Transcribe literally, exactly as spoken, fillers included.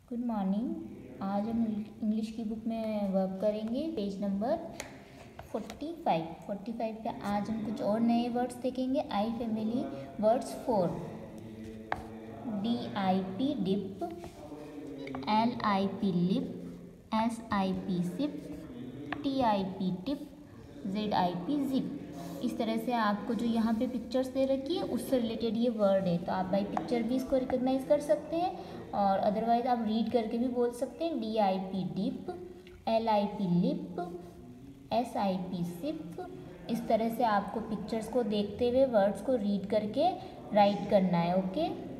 Good morning. आज हम English की बुक में वर्क करेंगे page number forty five forty five पे आज हम कुछ और नए वर्ड्स देखेंगे। I family words four. D I P dip, L I P lip, S I P sip, T I P tip, Z I P zip. इस तरह से आपको जो यहाँ पे पिक्चर्स दे रखी है उससे रिलेटेड ये वर्ड है, तो आप बाई पिक्चर भी इसको रिकॉग्नाइज कर सकते हैं और अदरवाइज आप रीड करके भी बोल सकते हैं। D I P dip, L I P lip, S I P sip. इस तरह से आपको पिक्चर्स को देखते हुए वर्ड्स को रीड करके राइट करना है। ओके।